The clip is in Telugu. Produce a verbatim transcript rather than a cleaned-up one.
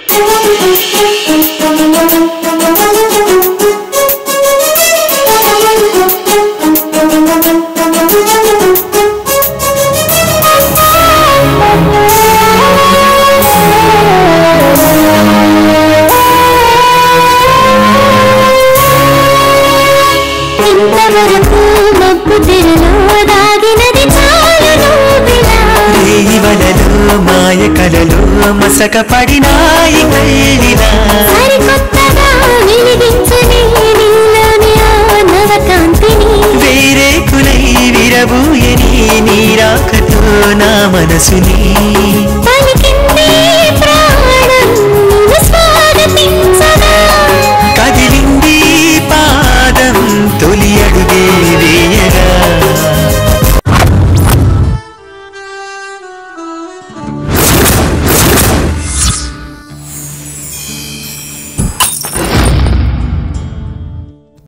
మాయ కలలో మసక పడినాయి కళ్ళిలా సరికొత్తగా వెలిగించని నీలోని నవకాంతిని వేరే కులై విరబూయని నీరాకతో నా మనసుని పలికింది